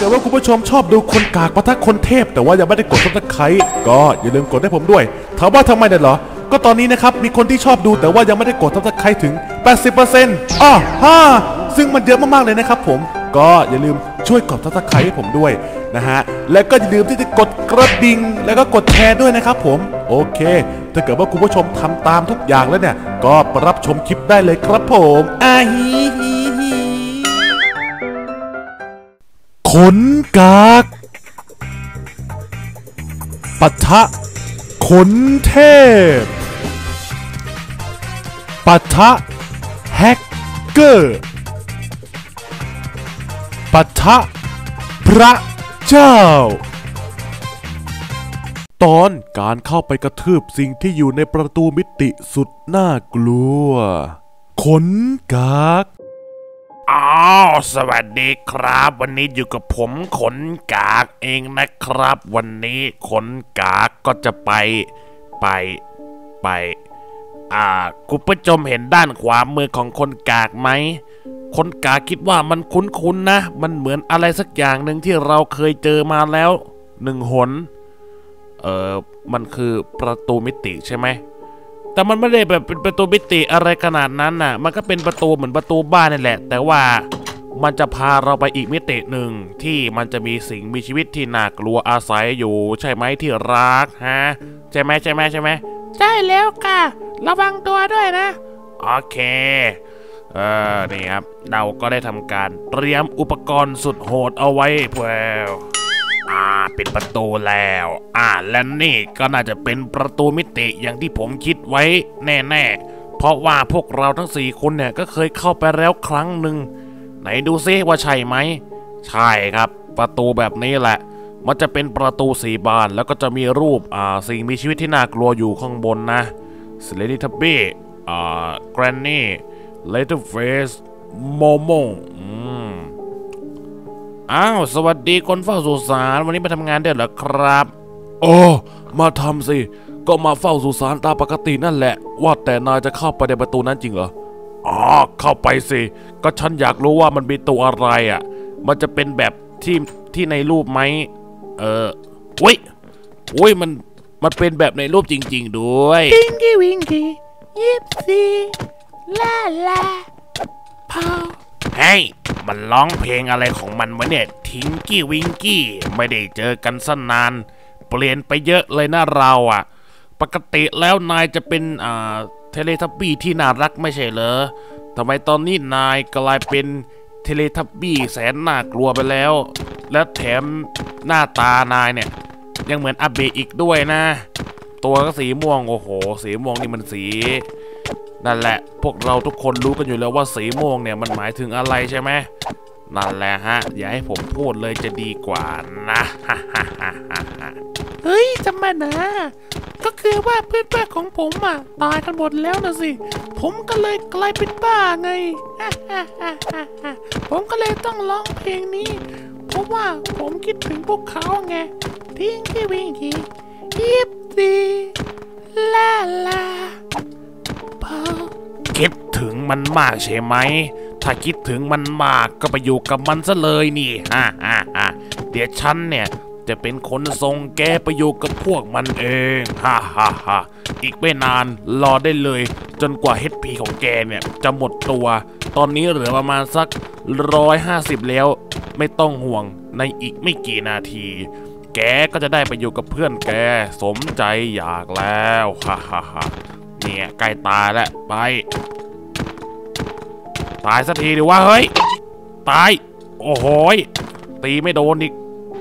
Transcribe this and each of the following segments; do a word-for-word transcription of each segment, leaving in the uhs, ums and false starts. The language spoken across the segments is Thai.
กิดว่าคุณผู้ชมชอบดูคนกากปะทะคนเทพแต่ว่ายังไม่ได้กดซับสไครต์ก็อย่าลืมกดให้ผมด้วยถามว่าทำไมเนี่ยเหรอก็ตอนนี้นะครับมีคนที่ชอบดูแต่ว่ายังไม่ได้กดซับสไครต์ถึง แปดสิบเปอร์เซ็นต์ อ้อฮ่าซึ่งมันเยอะมากๆเลยนะครับผมก็อย่าลืมช่วยกดซับสไครต์ให้ผมด้วยนะฮะและก็อย่าลืมที่จะกดกระดิ่งแล้วก็กดแชร์ด้วยนะครับผมโอเคถ้าเกิดว่าคุณผู้ชมทำตามทุกอย่างแล้วเนี่ยก็รับชมคลิปได้เลยครับผมอาฮีฮีฮีขนกากปะทะขนเทพปะทะแฮกเกอร์ปะทะพระเจ้าตอนการเข้าไปกระทืบสิ่งที่อยู่ในประตูมิติสุดน่ากลัวขนกากอ้าวสวัสดีครับวันนี้อยู่กับผมขนกากเองนะครับวันนี้ขนกากก็จะไปไปไปอ่าคุณผู้ชมเห็นด้านขวามือของคนกากไหมคนกากคิดว่ามันคุ้นๆนะมันเหมือนอะไรสักอย่างหนึ่งที่เราเคยเจอมาแล้วหนึ่งหนเออมันคือประตูมิติใช่ไหมแต่มันไม่ได้แบบเป็นประตูมิติอะไรขนาดนั้นน่ะมันก็เป็นประตูเหมือนประตูบ้านนี่แหละแต่ว่ามันจะพาเราไปอีกมิติหนึ่งที่มันจะมีสิ่งมีชีวิตที่น่ากลัวอาศัยอยู่ใช่ไหมที่รักฮะใช่ไหมใช่ไหมใช่ไหมใช่แล้วค่ะระวังตัวด้วยนะโอเคเออนี่ครับเราก็ได้ทำการเตรียมอุปกรณ์สุดโหดเอาไว้เพื่ออ่าเป็นประตูแล้วอ่าและนี่ก็น่าจะเป็นประตูมิติอย่างที่ผมคิดไว้แน่ๆเพราะว่าพวกเราทั้งสี่คนเนี่ยก็เคยเข้าไปแล้วครั้งหนึ่งไหนดูซิว่าใช่ไหมใช่ครับประตูแบบนี้แหละมันจะเป็นประตูสีบานแล้วก็จะมีรูปอ่าสิ่งมีชีวิตที่น่ากลัวอยู่ข้างบนนะสเลดี้ทับบี้อ่าแกรนนี่เลเทอร์เฟสโมโมอืมอ้าวสวัสดีคนเฝ้าสุสานวันนี้มาทำงานได้เหรอครับโอ้มาทำสิก็มาเฝ้าสุสานตามปกตินั่นแหละว่าแต่นายจะเข้าไปในประตูนั้นจริงเหรออ๋อเข้าไปสิก็ฉันอยากรู้ว่ามันมีตัวอะไรอ่ะมันจะเป็นแบบที่ที่ในรูปไหมเอออุ้ยอุ้ยมันมันเป็นแบบในรูปจริงๆด้วยวิงกี้วิงกี้ยิปซีลาลาพาเฮ้ยมันร้องเพลงอะไรของมันวะเนี่ยทิงกี้วิงกี้ไม่ได้เจอกันสักนานเปลี่ยนไปเยอะเลยนะเราอ่ะปกติแล้วนายจะเป็นอ่าเทเลทับบี้ที่น่ารักไม่ใช่เหรอทำไมตอนนี้นายกลายเป็นเทเลทับบี้แสนน่ากลัวไปแล้วและแถมหน้าตานายเนี่ยยังเหมือนอาเบะอีกด้วยนะตัวก็สีม่วงโอ้โหสีม่วงนี่มันสีนั่นแหละพวกเราทุกคนรู้กันอยู่แล้วว่าสีม่วงเนี่ยมันหมายถึงอะไรใช่ไหมนั่นแหละฮะอย่าให้ผมพูดเลยจะดีกว่านะเฮ้ยจำมานะก็คือว่าเพื่อนๆของผมอ่ะตายกันหมดแล้วนะสิผมก็เลยกลายเป็นบ้าไงผมก็เลยต้องร้องเพลงนี้เพราะว่าผมคิดถึงพวกเขาไงทิ้งที่วิ่งขี่ยิบซีลาลาพาคิดถึงมันมากใช่ไหมถ้าคิดถึงมันมากก็ไปอยู่กับมันซะเลยนี่ฮ่าฮ่าฮ่าเดี๋ยวฉันเนี่ยจะเป็นคนส่งแกไปอยู่กับพวกมันเองฮ่าฮ่าฮ่าอีกไม่นานรอได้เลยจนกว่า เอช พี ของแกเนี่ยจะหมดตัวตอนนี้เหลือประมาณสักร้อยห้าสิบแล้วไม่ต้องห่วงในอีกไม่กี่นาทีแกก็จะได้ไปอยู่กับเพื่อนแกสมใจอยากแล้วฮ่าฮ่าฮ่าเนี่ยใกล้ตายแล้วไปตายสักทีดิว่าเฮ้ยตายโอ้โหตีไม่โดนอีก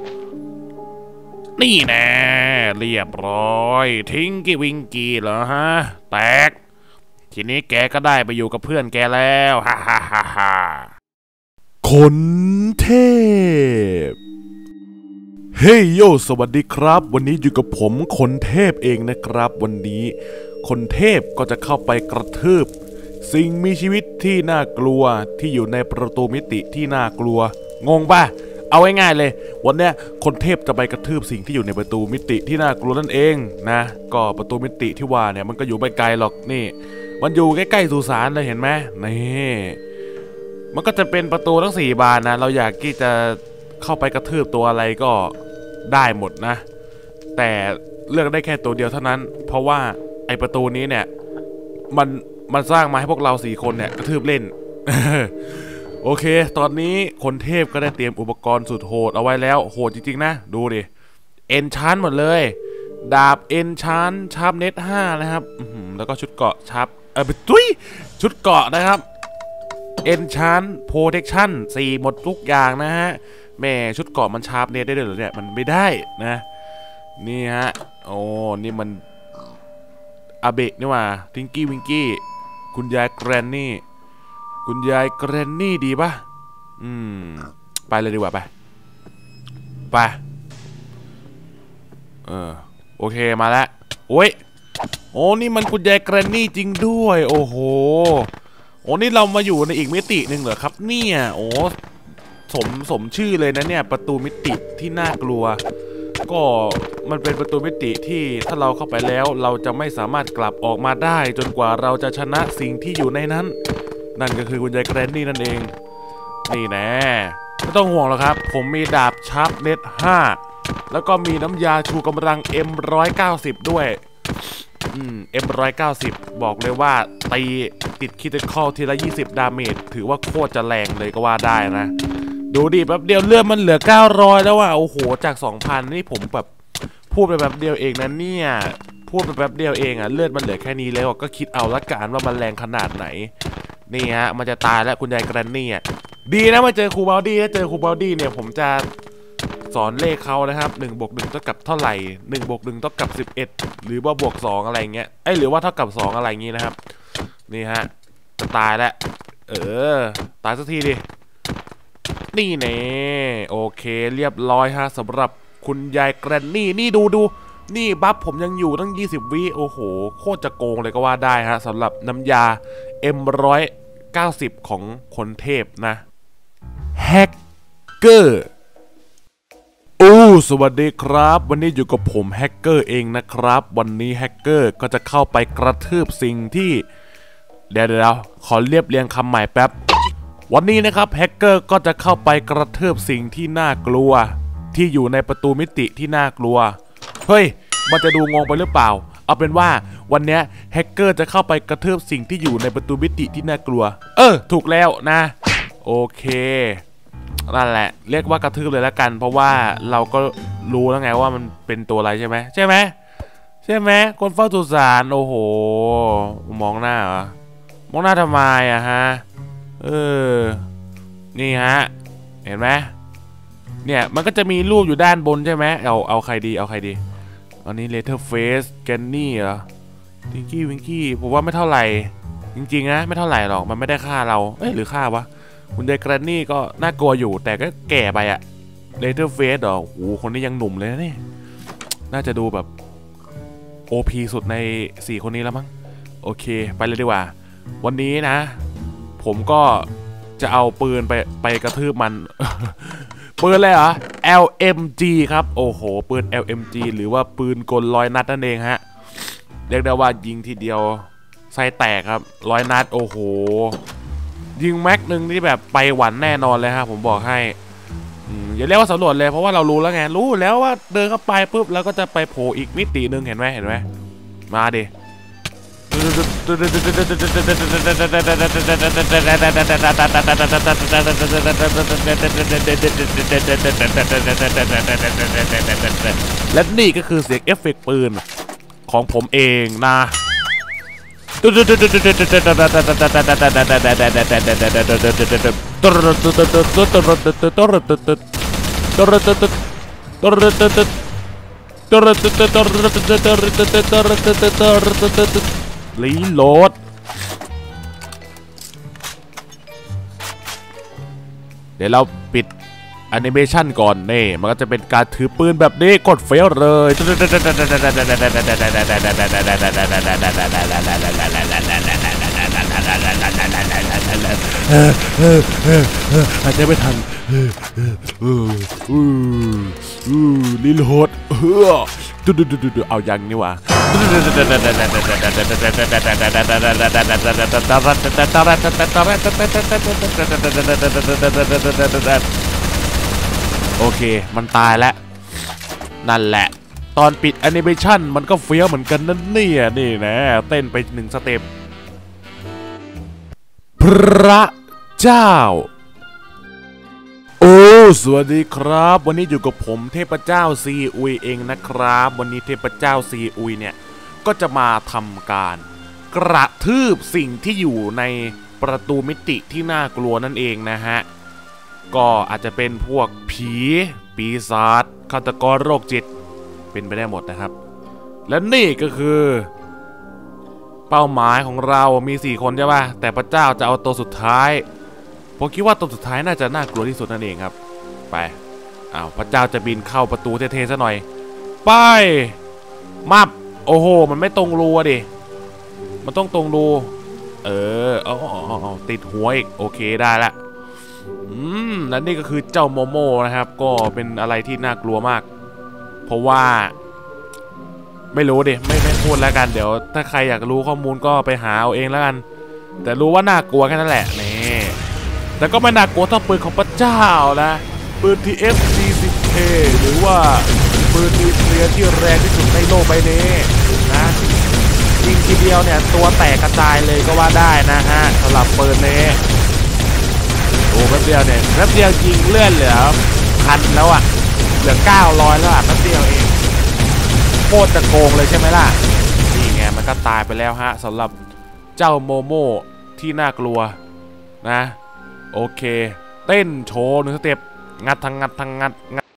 นี่แน่เรียบร้อยทิ้งกี้วิงกี้เหรอฮะแตกทีนี้แกก็ได้ไปอยู่กับเพื่อนแกแล้วฮ่าฮ่าฮ่าฮ่าขนเทพเฮ้ยโยสวัสดีครับวันนี้อยู่กับผมขนเทพเองนะครับวันนี้ขนเทพก็จะเข้าไปกระทืบสิ่งมีชีวิตที่น่ากลัวที่อยู่ในประตูมิติที่น่ากลัวงงป่ะเอาง่ายๆเลยวันเนี้ยคนเทพจะไปกระทืบสิ่งที่อยู่ในประตูมิติที่น่ากลัวนั่นเองนะก็ประตูมิติที่ว่าเนี่ยมันก็อยู่ไม่ไกลหรอกนี่มันอยู่ใกล้ๆสุสานเลยเห็นไหมนี่มันก็จะเป็นประตูทั้งสี่บานนะเราอยากที่จะเข้าไปกระทืบตัวอะไรก็ได้หมดนะแต่เลือกได้แค่ตัวเดียวเท่านั้นเพราะว่าไอประตูนี้เนี่ยมันมันสร้างมาให้พวกเราสี่คนเนี่ยกระทืบเล่น โอเคตอนนี้คนเทพก็ได้เตรียมอุปกรณ์สุดโหดเอาไว้แล้วโหดจริงๆนะดูดิเอนชานหมดเลยดาบเอนชานชาร์ปเน็ตห้านะครับแล้วก็ชุดเกราะชาร์ปเออตุ้ยชุดเกราะนะครับเอนชานโปรเทคชั่นสี่หมดทุกอย่างนะฮะแม่ชุดเกราะมันชาร์ปเน็ตได้ด้วยเหรอเนี่ยมันไม่ได้นะนี่ฮะโอ้นี่มันอาเบะนี่ว่าทิงกี้วิงกี้คุณยายแกรนนี่คุณยายแกรนนี่ดีป่ะอืมไปเลยดีกว่าไปไปเออโอเคมาแล้วโอ้ยโอ้นี่มันคุณยายแกรนนี่จริงด้วยโอ้โหโอ้นี่เรามาอยู่ในอีกมิติหนึ่งเหรอครับเนี่ยโอ้สมสมชื่อเลยนะเนี่ยประตูมิติที่น่ากลัวก็มันเป็นประตูมิติที่ถ้าเราเข้าไปแล้วเราจะไม่สามารถกลับออกมาได้จนกว่าเราจะชนะสิ่งที่อยู่ในนั้นนั่นก็คือคุณยายแกรนนี่นั่นเองนี่แน่ไม่ต้องห่วงหรอกครับผมมีดาบชาร์ปเน็ตห้าแล้วก็มีน้ำยาชูกำลัง เอ็ม หนึ่งร้อยเก้าสิบ ด้วยอืม เอ็ม หนึ่งร้อยเก้าสิบ บอกเลยว่าตีติดคริติคอลทีละยี่สิบดาเมจถือว่าโคตรจะแรงเลยก็ว่าได้นะดูดิแป๊บเดียวเลือดมันเหลือเก้าร้อยแล้วว่ะโอ้โหจาก สองพัน นี่ผมแบบพูดไปแป๊บเดียวเองนะเนี่ยพูดไปแป๊บเดียวเองอ่ะเลือดมันเหลือแค่นี้แล้วก็คิดเอาละกันว่ามันแรงขนาดไหนนี่ฮะมันจะตายแล้วคุณยายแกรนนี่อ่ะดีนะมาเจอครูบอลดี้ถ้าเจอครูบอลดี้เนี่ยผมจะสอนเลขเขานะครับหนึ่งบวกหนึ่งเท่ากับเท่าไหร่หนึ่งบวกหนึ่งเท่ากับสิบเอ็ดหรือว่าบวกสองอะไรเงี้ยไอ้หรือว่าเท่ากับสองอะไรงี้นะครับนี่ฮะจะตายแล้วเออตายสักทีดินี่เน่โอเคเรียบร้อยฮะสำหรับคุณยายแกรนนี่นี่ดูดูนี่บัฟผมยังอยู่ตั้งยี่สิบวิโอ้โหโคตรจะโกงเลยก็ว่าได้ฮะสำหรับน้ำยา เอ็ม หนึ่งร้อยเก้าสิบ ของคนเทพนะแฮกเกอร์โอ้สวัสดีครับวันนี้อยู่กับผมแฮกเกอร์เองนะครับวันนี้แฮกเกอร์ก็จะเข้าไปกระทืบสิ่งที่เดี๋ยวเดี๋ยวขอเรียบเรียงคำใหม่แป๊บวันนี้นะครับแฮกเกอร์ก็จะเข้าไปกระทืบสิ่งที่น่ากลัวที่อยู่ในประตูมิติที่น่ากลัวเฮ้ยมันจะดูงงไปหรือเปล่าเอาเป็นว่าวันนี้แฮกเกอร์จะเข้าไปกระทืบสิ่งที่อยู่ในประตูมิติที่น่ากลัวเออถูกแล้วนะโอเคนั่นแหละเรียกว่ากระทืบเลยแล้วกันเพราะว่าเราก็รู้แล้วไงว่ามันเป็นตัวอะไรใช่ไหมใช่ไหมใช่ไหมคนเฝ้าสุสานโอ้โหมองหน้าเหรอมองหน้าทำไมอะฮะเออนี่ฮะเห็นไหมเนี่ยมันก็จะมีรูปอยู่ด้านบนใช่ไหมเอาเอาใครดีเอาใครดีอันนี้เลเทอร์เฟสแกนนี่เหรอทิงกี้วิงกี้ผมว่าไม่เท่าไหร่จริงๆนะไม่เท่าไหร่หรอกมันไม่ได้ฆ่าเราเอ้ยหรือฆ่าวะคุณยายแกรนนี่ก็น่ากลัวอยู่แต่ก็แก่ไปอะเลเทอร์เฟสเหรอโอ้โหคนนี้ยังหนุ่มเลยนะนี่น่าจะดูแบบ โอ พี สุดในสี่คนนี้แล้วมั้งโอเคไปเลยดีกว่าวันนี้นะผมก็จะเอาปืนไปไปกระทืบมัน ปืนอะไรเหรอ แอล เอ็ม จี ครับโอ้โหปืน แอล เอ็ม จี หรือว่าปืนกลร้อยนัดนั่นเองฮะเรียกได้ว่ายิงทีเดียวไส้แตกครับร้อยนัดโอ้โหยิงแม็กหนึ่งที่แบบไปหวันแน่นอนเลยครับผมบอกให้อย่าเรียกว่าสำรวจเลยเพราะว่าเรารู้แล้วไงรู้แล้วว่าเดินเข้าไปปุ๊บแล้วก็จะไปโผล่อีกมิติหนึ่งเห็นไหมเห็นไหมมาดิและนี่ก็คือเสียงเอฟเฟกต์ปืนของผมเองนะรีโหลดเดี๋ยวเราปิดแอนิเมชันก่อนนี่มันก็จะเป็นการถือปืนแบบนี้กดเฟลเลยหายใจไม่ทันรีโหลดดูดูดูดูเอายังนี่วะโอเคมันตายแล้วนั่นแหละตอนปิดแอนิเมชันมันก็เฟี้ยวเหมือนกันนั่นเนี่ยนี่นะเต้นไปหนึ่งสเต็ปพระเจ้าโอ้สวัสดีครับวันนี้อยู่กับผมเทพเจ้าซีอุยเองนะครับวันนี้เทพเจ้าซีอุยเนี่ยก็จะมาทำการกระทืบสิ่งที่อยู่ในประตูมิติที่น่ากลัวนั่นเองนะฮะก็อาจจะเป็นพวกผีปีศาจฆาตกรโรคจิตเป็นไปได้หมดนะครับและนี่ก็คือเป้าหมายของเรามีสี่คนใช่ป่ะแต่พระเจ้าจะเอาตัวสุดท้ายผมคิดว่าตัวสุดท้ายน่าจะน่ากลัวที่สุดนั่นเองครับไปอ้าวพระเจ้าจะบินเข้าประตูเท่ๆซะหน่อยไปมับโอ้โหมันไม่ตรงรูดิมันต้องตรงรูเออเอาเอาติดหัวอีกโอเคได้ละอืมและนี่ก็คือเจ้าโมโมนะครับก็เป็นอะไรที่น่ากลัวมากเพราะว่าไม่รู้ดิไม่ไม่พูดแล้วกันเดี๋ยวถ้าใครอยากรู้ข้อมูลก็ไปหาเอาเองแล้วกันแต่รู้ว่าน่ากลัวแค่นั้นแหละนี่แต่ก็ไม่น่ากลัวเท่าปืนของพระเจ้านะปืน ที เอส สี่สิบ เค หรือว่าปืนนิวเคลียร์ที่แรงที่สุดในโลกใบนี้นะยิงทีเดียวเนี่ยตัวแตกกระจายเลยก็ว่าได้นะฮะสำหรับปืนนี้โอ้แป๊บเดียวเนี่ยแป๊บเดียวยิงเลื่อนเหลือพันแล้วอ่ะเหลือเก้าร้อยแล้วอ่ะแป๊บเดียวเองโคตรจะโกงเลยใช่ไหมล่ะนี่ไงมันก็ตายไปแล้วฮะสำหรับเจ้าโมโมที่น่ากลัวนะโอเคเต้นโชว์หนึ่งสเต็ปงัดทั้งงัดทั้งงัด